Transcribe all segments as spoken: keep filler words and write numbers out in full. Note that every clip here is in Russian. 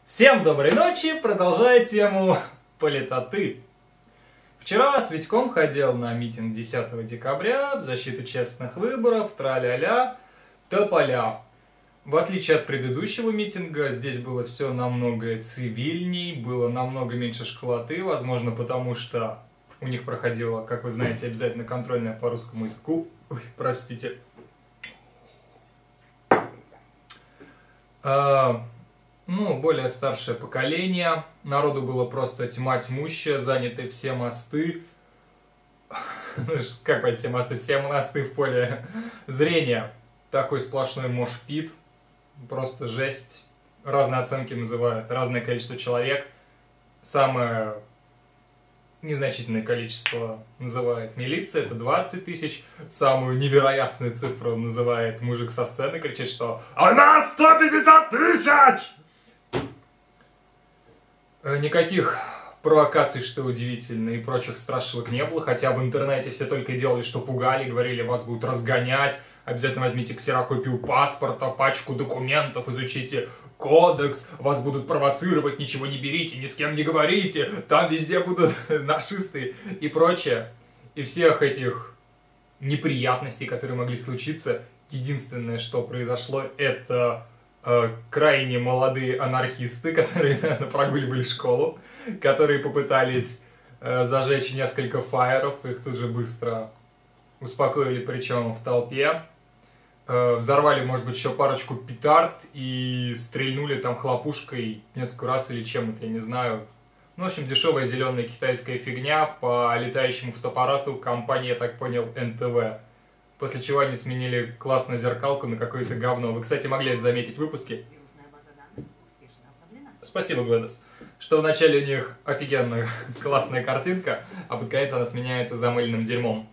Всем доброй ночи, продолжая тему политоты. Вчера с Витьком ходил на митинг десятого декабря в защиту честных выборов, тра-ля-ля, тополя. В отличие от предыдущего митинга, здесь было все намного цивильней, было намного меньше школоты, возможно, потому что у них проходила, как вы знаете, обязательно контрольная по русскому языку. Ой, простите. А, ну, более старшее поколение. Народу было просто тьма тьмущая, заняты все мосты. Как понять, все мосты? Все мосты в поле зрения. Такой сплошной мошпит. Просто жесть. Разные оценки называют. Разное количество человек. Самое незначительное количество называет милиция, это двадцать тысяч. Самую невероятную цифру называет мужик со сцены, кричит, что «А у нас сто пятьдесят тысяч!» Никаких провокаций, что удивительно, и прочих страшилок не было, хотя в интернете все только делали, что пугали, говорили, вас будут разгонять, обязательно возьмите ксерокопию паспорта, пачку документов, изучите кодекс, вас будут провоцировать, ничего не берите, ни с кем не говорите, там везде будут нашисты и прочее. И всех этих неприятностей, которые могли случиться, единственное, что произошло, это э, крайне молодые анархисты, которые наверное, прогуливали школу, которые попытались э, зажечь несколько фаеров, их тут же быстро успокоили, причем в толпе. Взорвали, может быть, еще парочку петард и стрельнули там хлопушкой несколько раз или чем-то, я не знаю. Ну, в общем, дешевая зеленая китайская фигня по летающему фотоаппарату компании, я так понял, эн тэ вэ. После чего они сменили классную зеркалку на какое-то говно. Вы, кстати, могли это заметить в выпуске. Спасибо, Глэдис. Что вначале у них офигенная классная картинка, а под конец она сменяется замыленным дерьмом.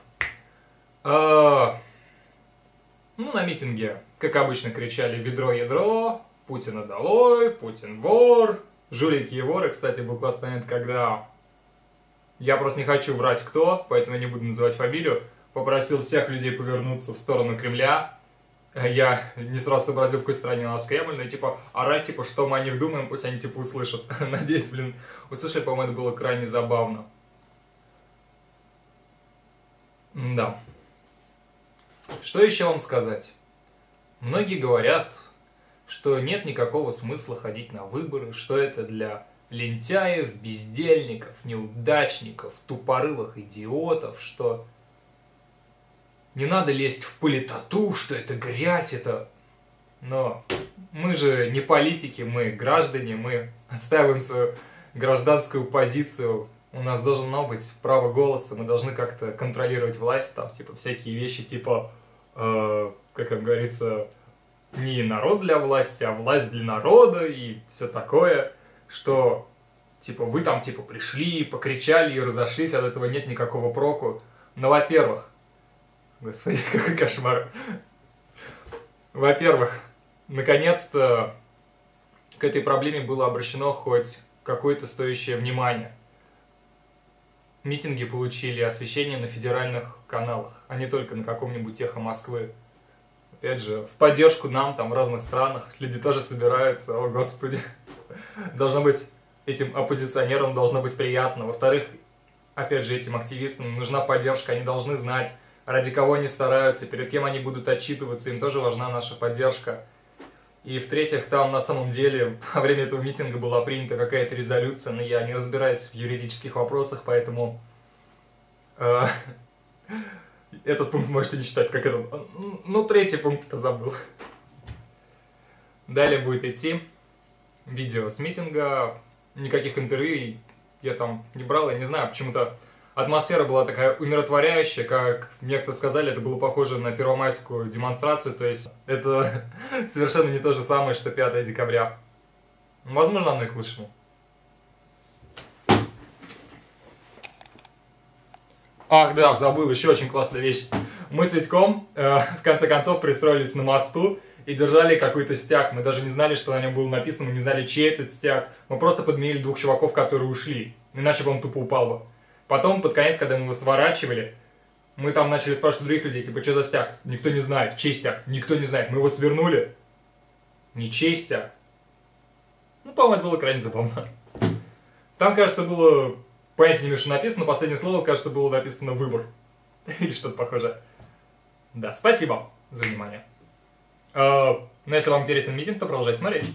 Ну, на митинге, как обычно, кричали «Ведро-ядро», «Путина долой», «Путин вор», «Жулики и воры». Кстати, был классный момент, когда я просто не хочу врать кто, поэтому я не буду называть фамилию, попросил всех людей повернуться в сторону Кремля. Я не сразу сообразил, в какой стране у нас Кремль, но типа орать, типа, что мы о них думаем, пусть они типа услышат. Надеюсь, блин, услышать, по-моему, это было крайне забавно. Да. Что еще вам сказать? Многие говорят, что нет никакого смысла ходить на выборы, что это для лентяев, бездельников, неудачников, тупорылых идиотов, что не надо лезть в политоту, что это грязь, это... Но мы же не политики, мы граждане, мы отстаиваем свою гражданскую позицию. У нас должно быть право голоса, мы должны как-то контролировать власть, там, типа, всякие вещи, типа, э, как там говорится, не народ для власти, а власть для народа, и все такое, что, типа, вы там, типа, пришли, покричали и разошлись, от этого нет никакого проку. Но, во-первых, господи, какой кошмар. Во-первых, наконец-то к этой проблеме было обращено хоть какое-то стоящее внимание. Митинги получили освещение на федеральных каналах, а не только на каком-нибудь Эхо Москвы. Опять же, в поддержку нам, там, в разных странах, люди тоже собираются, о господи. Должно быть, этим оппозиционерам должно быть приятно. Во-вторых, опять же, этим активистам нужна поддержка, они должны знать, ради кого они стараются, перед кем они будут отчитываться, им тоже важна наша поддержка. И в-третьих, там на самом деле во время этого митинга была принята какая-то резолюция, но я не разбираюсь в юридических вопросах, поэтому э, этот пункт можете не читать, как этот. Ну, третий пункт я забыл. Далее будет идти видео с митинга, никаких интервью я там не брал, я не знаю, почему-то атмосфера была такая умиротворяющая, как некто сказали, это было похоже на первомайскую демонстрацию, то есть это совершенно не то же самое, что пятое декабря. Возможно, оно и к лучшему. Ах, да, забыл, еще очень классная вещь. Мы с Витьком, э, в конце концов, пристроились на мосту и держали какой-то стяг. Мы даже не знали, что на нем было написано, мы не знали, чей этот стяг. Мы просто подменили двух чуваков, которые ушли, иначе бы он тупо упал бы. Потом, под конец, когда мы его сворачивали, мы там начали спрашивать других людей, типа, что за стяг? Никто не знает. Чей стяг? Никто не знает. Мы его свернули. Не чей стяг. Ну, по-моему, это было крайне забавно. Там, кажется, было, понятия не имею, что написано, но последнее слово, кажется, было написано «выбор». Или что-то похожее. Да, спасибо за внимание. Uh, но если вам интересен митинг, то продолжайте смотреть.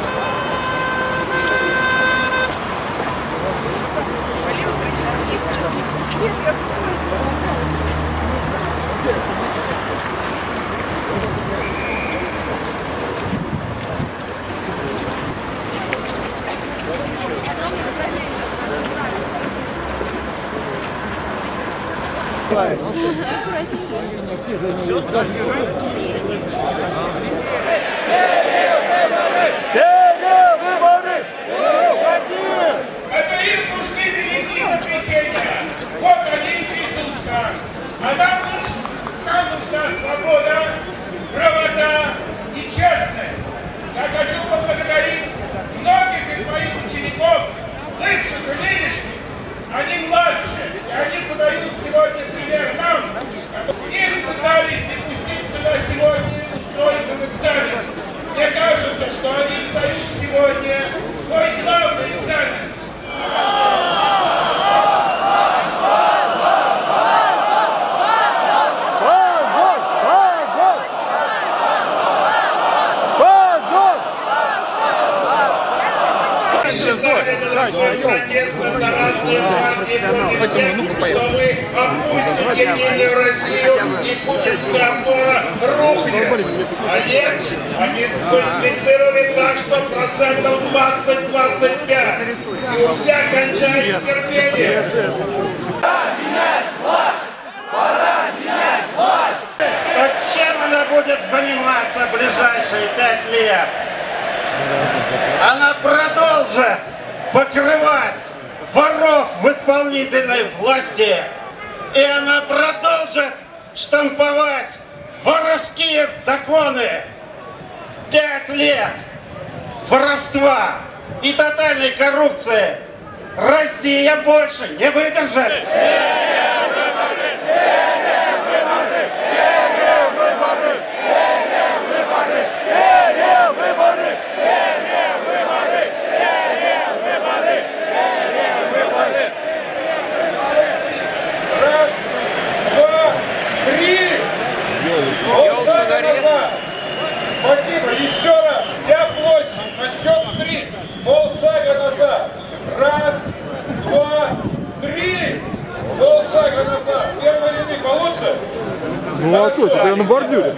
Это им нужны великие потрясения. Вот они и трясутся. А нам, нам нужна свобода, правота и честность. Я хочу поблагодарить многих из моих учеников, бывших и нынешних. Они младше, и они подают сегодня пример нам. Их пытались не пустить сюда сегодня и устроить им экзамен. Мне кажется, что они сдают сегодня свой главный экзамен. Протестно зарастые партии против всех, что мы опустим единую Россию и путинская опора рухнет. А нет, они сфальсифицировали так, что процентов двадцать-двадцать пять. И у всех кончается терпение. Пора менять власть! Пора менять власть! Так чем она будет заниматься в ближайшие пять лет? Она продолжит покрывать воров в исполнительной власти, и она продолжит штамповать воровские законы. Пять лет воровства и тотальной коррупции Россия больше не выдержит. Спасибо. Еще раз. Вся площадь. На счет три. Полшага назад. Раз, два, три. Полшага назад. Первые ряды получше? Ну а точно, я на бордюре.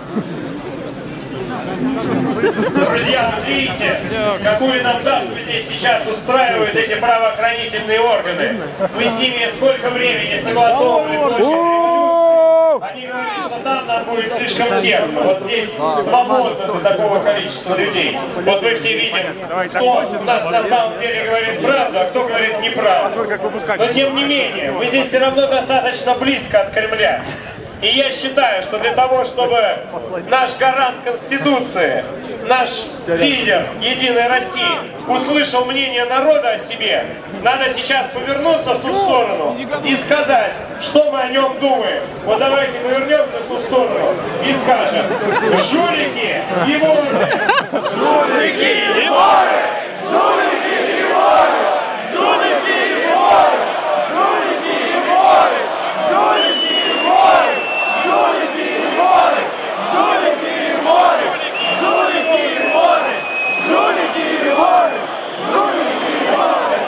Друзья, вот видите, какую нам давку здесь сейчас устраивают эти правоохранительные органы. Мы с ними сколько времени согласовывали площадь. Они говорили, что там нам будет слишком тесно. Вот здесь свободно для такого количества людей. Вот мы все видим, кто на, на самом деле говорит правду, а кто говорит неправду. Но тем не менее, мы здесь все равно достаточно близко от Кремля. И я считаю, что для того, чтобы наш гарант Конституции, наш лидер Единой России услышал мнение народа о себе, надо сейчас повернуться в ту сторону и сказать, что мы о нем думаем. Вот давайте повернемся в ту сторону и скажем: жулики и воры! Жулики и воры! Жулики и воры! Жулики и воры! Жулики и воры! Жулики и воры! Жулики и воры! Жулики и воры! Жулики и воры! Жулики и воры! Жулики и воры!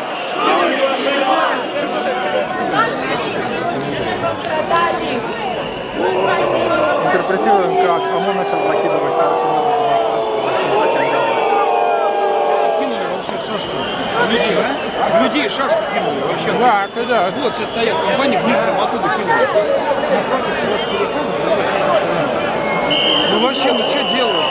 Интерпретируем, как ОМОН начал закидывать, короче, много кинули вообще шашку. В людей, а? В людей шашку кинули вообще. Да, когда вот все стоят в компании, в них прям оттуда кинули шашку. Ну вообще, ну что делают?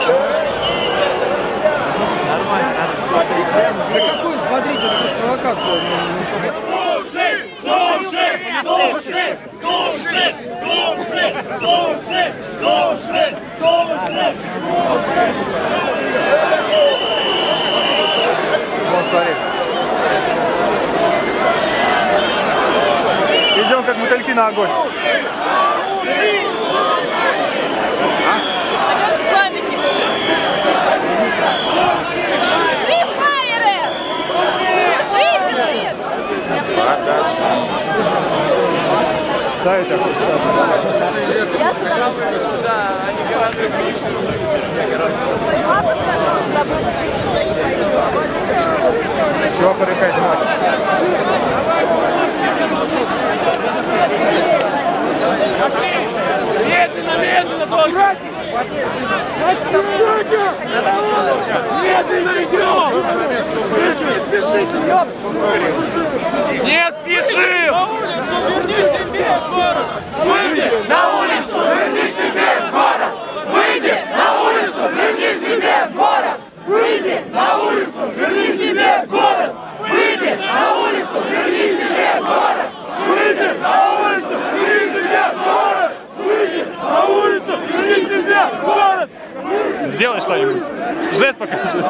Нормально, надо. Да какой взбодрить, это просто провокация. Души! Души! Души! Души! Души! Души! Души! Души! Вот, смотри. Идем как мотыльки на огонь. Пойдешь к памятнику. Шли фаер! За это. Чего порекать надо? Медленно, медленно, только! Медленно идем! Не спешите, ёп! Не спешим! На улицу, верни себе город! Выйди на улицу, верни себе город! Выйди на улицу, верни себе город! Выйди на улицу, верни себе город! Выйди на улицу, верни себе город! Выйди на улицу, верни себе город! Сделай что-нибудь. Жест покажи.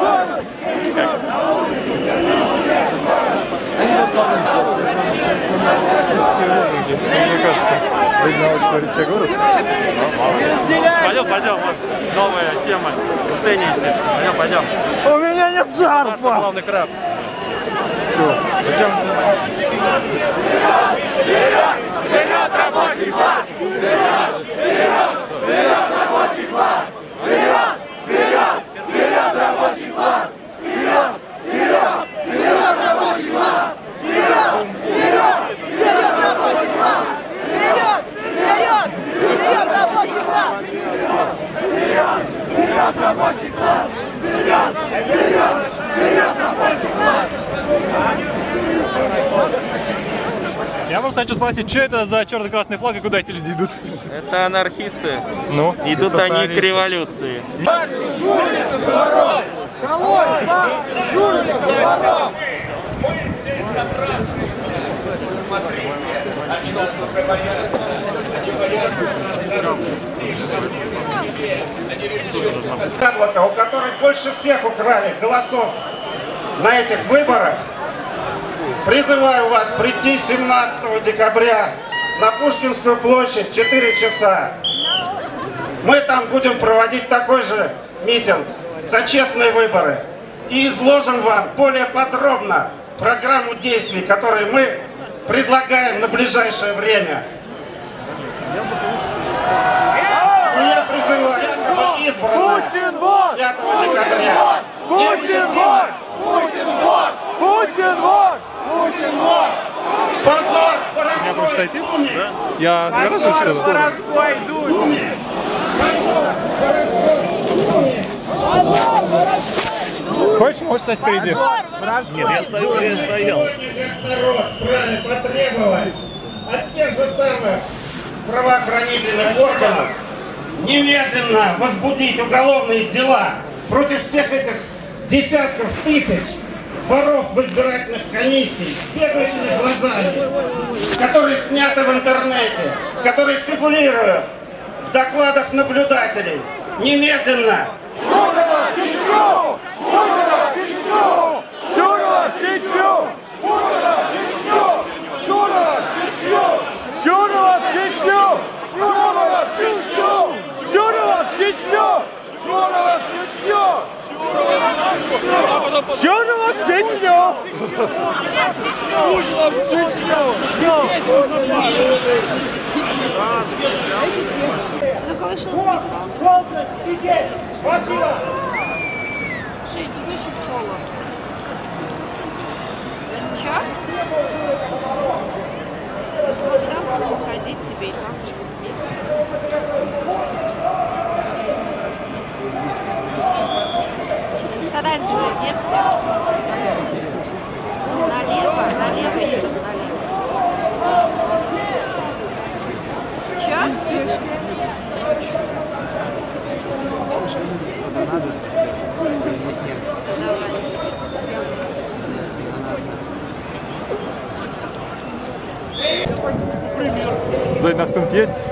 Мне кажется, признавать все город. Пойдем, пойдем, вот новая тема. Стените. Пойдем, пойдем. У меня нет шарфа! Главный краб. Все, зачем? Вперед! Вперед, рабочий класс! Вперед! Вперед! Вперед, рабочий класс! Вперед! Вперед! Вперед, рабочий класс! Вперед! Вперед! Вперед, рабочий класс! Вперед! Вперед! Вперед, рабочий класс! Вперед! Вперед! Вперед, рабочий класс! Вперед! Вперед, рабочий класс! Вперед! Вперед! Вперед, рабочий класс! Я просто хочу спросить, что это за черно-красный флаг и куда эти люди идут? Это анархисты. Ну, Идут они к революции. Яблоко, у которых больше всех украли голосов на этих выборах, призываю вас прийти семнадцатого декабря на Пушкинскую площадь в четыре часа. Мы там будем проводить такой же митинг за честные выборы и изложим вам более подробно программу действий, которые мы предлагаем на ближайшее время. И я призываю избранных пятого декабря. Путин вор! Путин вор! Путин вор! Путин вор! Позор! Я можешь найти? Да. Я загораживаю что-то? Хочешь, можешь стать впереди? Нет, я стою, я стоял. Сегодня как народ вправе потребовать от тех же самых правоохранительных органов немедленно возбудить уголовные дела против всех этих десятков тысяч воров в избирательных комиссиях, бегающими глазами, которые сняты в интернете, которые фигурируют в докладах наблюдателей. Немедленно! Шурова в Чечню! Шурова в Чечню! Шурова в Чечню! Шурова в Чечню! Шурова в Чечню! Шурова в Чечню! Шурова в Чечню! Шурова в Чечню! Шурова в Чечню! Шурова в Чечню! Колышел свет. Жень, тут очень холодно. Чё? Куда буду уходить тебе и там? С оранжевой ветки. Налево, налево, еще раз налево. Чё? Сзади нас кто-нибудь есть?